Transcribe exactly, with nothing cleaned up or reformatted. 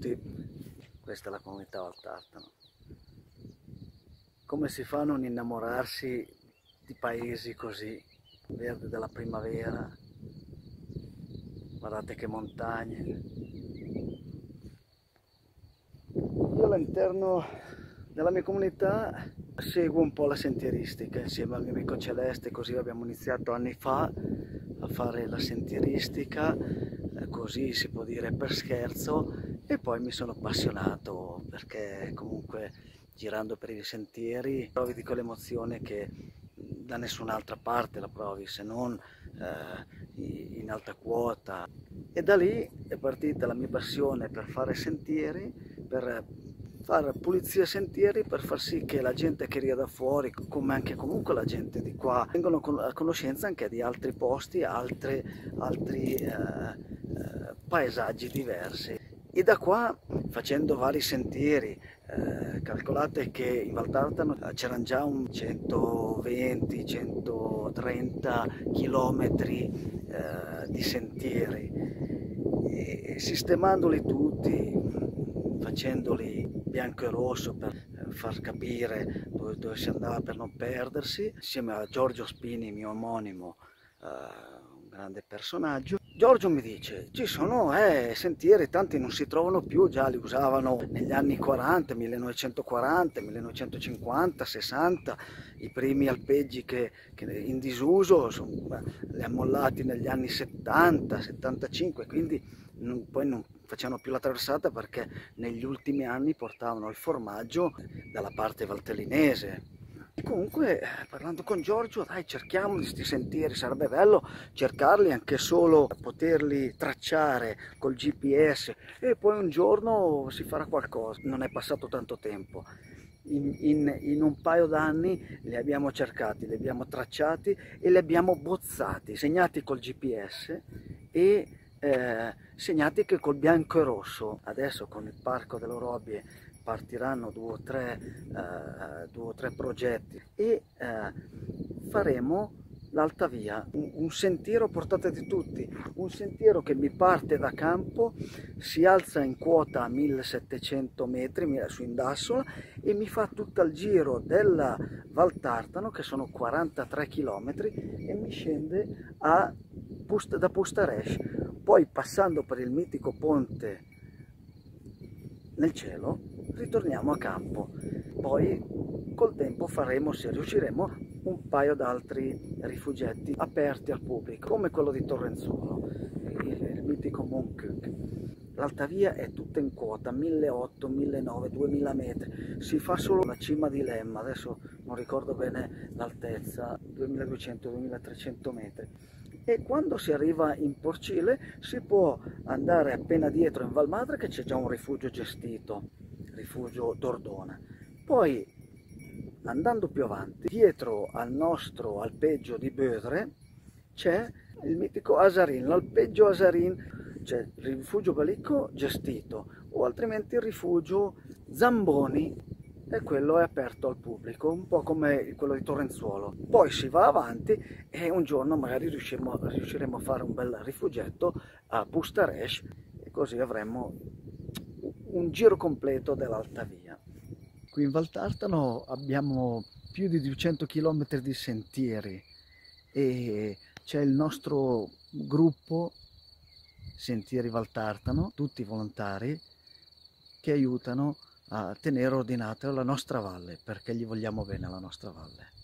tutti, questa è la comunità Valtartano. Come si fa a non innamorarsi di paesi così, verde della primavera, guardate che montagne. Io all'interno della mia comunità seguo un po' la sentieristica insieme al mio amico Celeste, così abbiamo iniziato anni fa a fare la sentieristica, eh, così si può dire per scherzo, e poi mi sono appassionato perché comunque girando per i sentieri provi di quell'emozione che da nessun'altra parte la provi se non eh, in alta quota, e da lì è partita la mia passione per fare sentieri, per fare pulizia sentieri, per far sì che la gente che arriva da fuori, come anche comunque la gente di qua, vengano a conoscenza anche di altri posti, altri, altri eh, eh, paesaggi diversi. E da qua, facendo vari sentieri, eh, calcolate che in Valtartano c'erano già un centoventi centotrenta chilometri eh, di sentieri, e sistemandoli tutti, facendoli bianco e rosso per far capire dove, dove si andava per non perdersi, insieme a Giorgio Spini, mio omonimo, eh, un grande personaggio. Giorgio mi dice, ci sono eh, sentieri, tanti non si trovano più, già li usavano negli anni quaranta, millenovecentoquaranta, millenovecentocinquanta, sessanta, i primi alpeggi che, che in disuso sono, beh, li ha mollati negli anni settanta, settantacinque, quindi non, poi non facevano più la traversata perché negli ultimi anni portavano il formaggio dalla parte valtellinese. Comunque, parlando con Giorgio, dai, cerchiamo di questi sentieri, sarebbe bello cercarli, anche solo poterli tracciare col G P S, e poi un giorno si farà qualcosa. Non è passato tanto tempo, in, in, in un paio d'anni li abbiamo cercati, li abbiamo tracciati e li abbiamo bozzati, segnati col G P S e eh, segnati che col bianco e rosso. Adesso con il Parco delle Orobbie partiranno due o tre, eh, due o tre progetti e eh, faremo l'Alta Via, un, un sentiero a portata di tutti, un sentiero che mi parte da campo, si alza in quota a millesettecento metri su Indassola e mi fa tutto il giro della Valtartano, che sono quarantatré chilometri, e mi scende a Pust, da Pustaresh, poi passando per il mitico ponte nel cielo ritorniamo a campo. Poi col tempo faremo, se riusciremo, un paio d'altri rifugiati aperti al pubblico, come quello di Torrenzuolo, il, il mitico Moncuk. L'Alta Via è tutta in quota, milleottocento, millenovecento, duemila metri, si fa solo la cima di Lemma, adesso non ricordo bene l'altezza, duemiladuecento duemilatrecento metri. E quando si arriva in Porcile si può andare appena dietro in Valmadre, che c'è già un rifugio gestito, rifugio d'Ordona. Poi andando più avanti, dietro al nostro alpeggio di Bödre c'è il mitico Asarin, l'alpeggio Asarin, c'è il rifugio Balicco gestito, o altrimenti il rifugio Zamboni, e quello è aperto al pubblico, un po' come quello di Torrenzuolo. Poi si va avanti e un giorno magari riusciremo, riusciremo a fare un bel rifugietto a Pustaresh, e così avremo un giro completo dell'Alta Via. Qui in Valtartano abbiamo più di duecento chilometri di sentieri e c'è il nostro gruppo Sentieri Valtartano, tutti volontari che aiutano a tenere ordinata la nostra valle, perché gli vogliamo bene alla nostra valle.